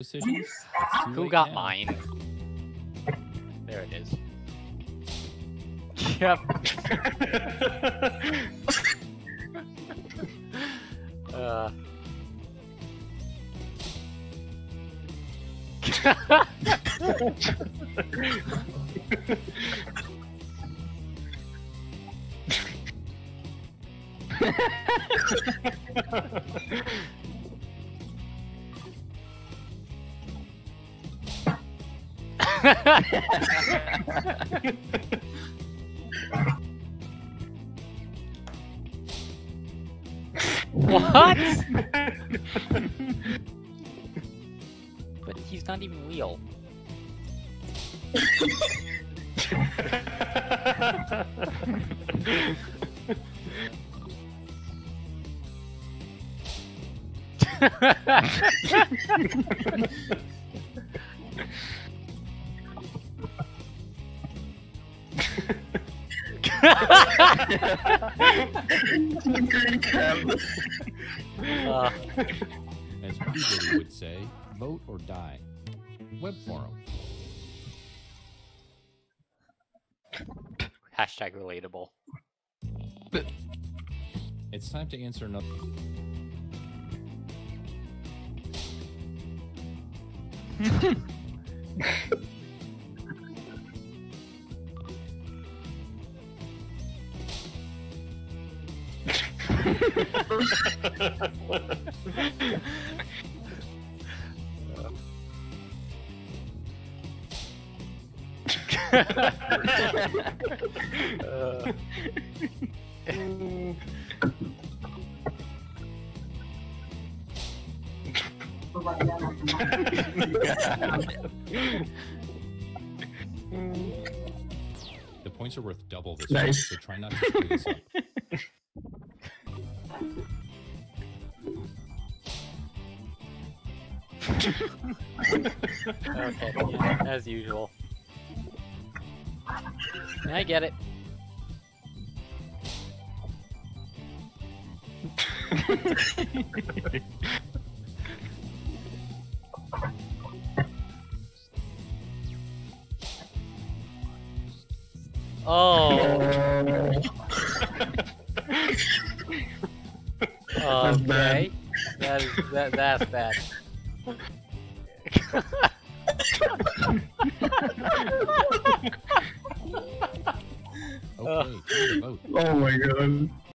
decisions. It's too Who late got now. mine? There it is. Yep. uh. What? But he's not even real. As Peabody would say, vote or die. Web forum. Hashtag relatable. It's time to answer another. The points are worth double this week, so try not to screw this up. Okay, yeah, as usual. I get it. Oh. Okay. That's bad. Okay, time to vote. Oh my god.